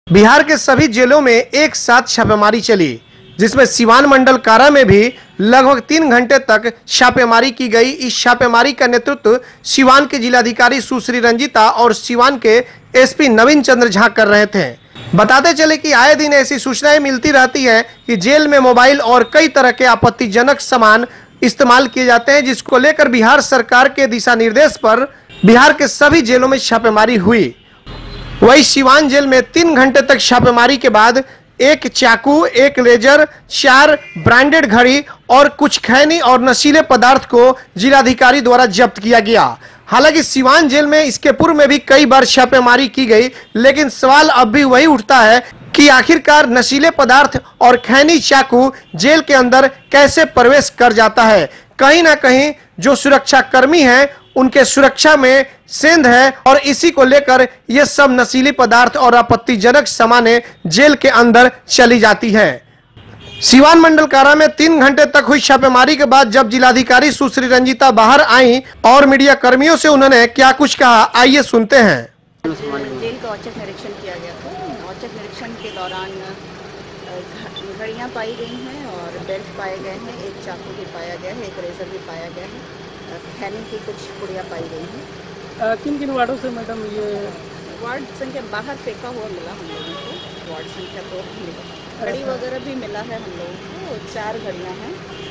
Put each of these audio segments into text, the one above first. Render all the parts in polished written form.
बिहार के सभी जेलों में एक साथ छापेमारी चली, जिसमें सीवान मंडल कारा में भी लगभग 3 घंटे तक छापेमारी की गई। इस छापेमारी का नेतृत्व सीवान के जिलाधिकारी सुश्री रंजीता और सीवान के एसपी नवीन चंद्र झा कर रहे थे। बताते चले कि आए दिन ऐसी सूचनाएं मिलती रहती हैं कि जेल में मोबाइल और कई तरह के आपत्तिजनक सामान इस्तेमाल किए जाते हैं, जिसको लेकर बिहार सरकार के दिशा निर्देश पर बिहार के सभी जेलों में छापेमारी हुई। वही सीवान जेल में 3 घंटे तक छापेमारी के बाद एक चाकू, एक लेजर, 4 ब्रांडेड घड़ी और कुछ खैनी और नशीले पदार्थ को जिलाधिकारी द्वारा जब्त किया गया। हालांकि सीवान जेल में इसके पूर्व में भी कई बार छापेमारी की गई, लेकिन सवाल अब भी वही उठता है कि आखिरकार नशीले पदार्थ और खैनी चाकू जेल के अंदर कैसे प्रवेश कर जाता है। कहीं ना कहीं जो सुरक्षा कर्मी हैं उनके सुरक्षा में सेंध है और इसी को लेकर ये सब नशीली पदार्थ और आपत्तिजनक सामानें जेल के अंदर चली जाती है। सीवान मंडल कारा में 3 घंटे तक हुई छापेमारी के बाद जब जिलाधिकारी सुश्री रंजीता बाहर आई और मीडिया कर्मियों से उन्होंने क्या कुछ कहा, आइए सुनते हैं। जेल का औचक निरीक्षण किया गया था। औचक निरीक्षण के दौरान घड़ियाँ पाई गई हैं और बेल्ट पाए गए हैं, एक चाकू भी पाया गया है, एक रेजर भी पाया गया है, खैनी की कुछ पुड़िया पाई गई हैं। किन वार्डों से मैडम ये वार्ड संख्या बाहर फेंका हुआ मिला हम लोगों को, वार्ड संख्या 2 मिला। घड़ी वगैरह भी मिला है हम लोगों को, 4 घड़ियाँ हैं।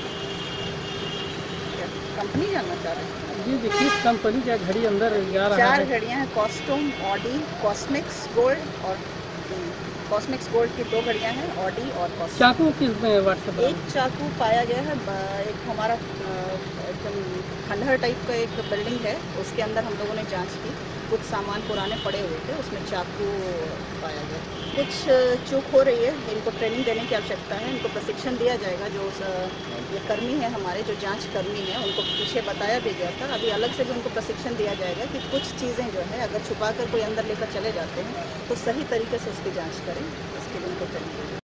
कंपनी जानना चाह रहे हैं जी किस कंपनी का घड़ी अंदर जा रहा 4 है? घड़ियाँ हैं, कॉस्ट्यूम, ऑडी, कॉस्मिक्स गोल्ड और कॉस्मिक्स गोल्ड की 2 घड़ियाँ हैं, ऑडी और कॉस्मिक्स। चाकू किस में व्हाट्सएप? एक चाकू पाया गया है, एक हमारा एकदम खंडहर टाइप का एक बिल्डिंग है, उसके अंदर हम लोगों ने जांच की, कुछ सामान पुराने पड़े हुए थे, उसमें चाकू पाया गया। कुछ चूक हो रही है, इनको ट्रेनिंग देने की आवश्यकता है, इनको प्रशिक्षण दिया जाएगा। जो ये कर्मी है हमारे, जो जांच कर्मी हैं, उनको पीछे बताया भी गया था, अभी अलग से भी उनको प्रशिक्षण दिया जाएगा कि कुछ चीज़ें जो है अगर छुपा कर कोई अंदर लेकर चले जाते हैं तो सही तरीके से उसकी जाँच करें, इसके लिए उनको ट्रेनिंग